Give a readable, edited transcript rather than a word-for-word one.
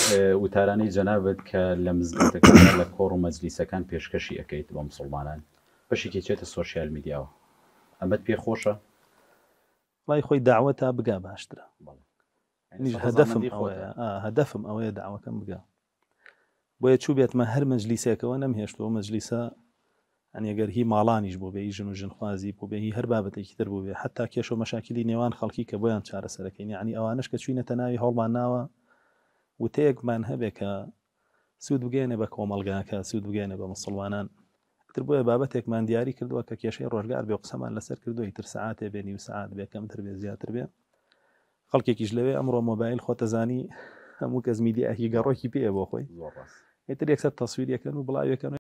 وتارانی جەنابەت کە لە مزگەوتەکان لە کۆڕ و مەجلیسەکان پێشکەشی ئەەکەیت بۆ مسلمانان بەشێکی چێتە سۆشیال میدیاوە ئەمەت پێ خۆشە؟ وای خۆی داوە تا بگا باشترە. هەدەفم ئەوەیە داواکەم بگا بۆیە چوو بێتمە هەر مەجلیسێکەوە نەمهێشتەوە مەجلیسە ئەگەر هی ماڵانیش بۆ بێ ژن و ژنخوازی بۆ بێ هەر بابەتێکی تر بوو بێ حتا کێش و مەشاکلی نێوان خەڵکی کە بۆیان چارەسەرەکەین یعنی ئەوانش کە چوینەتە ناوی هەڵمان ناوە وتەیەکمان هەبێ کە سوود بگەێنێ بە کۆمەڵگاکە سوود بگەێنێ بە مسلمانان تر بۆیە بابەتێکمان دیاری کردووە کە کێشەی ڕۆژگار بێ قسەمان لەسەر کردووە تر سعاتێ بێ نیو سعات بێ کەمتر بێ زیاتر بێ خەڵکێکیش لەوێ ئەمڕۆ مۆبایل خۆتەزانی هەموو کەس میدیاهی گەڕۆکی پێ بۆ خۆی ئێتر یەکسەر تەسویرەکەن و بڵاوێکەن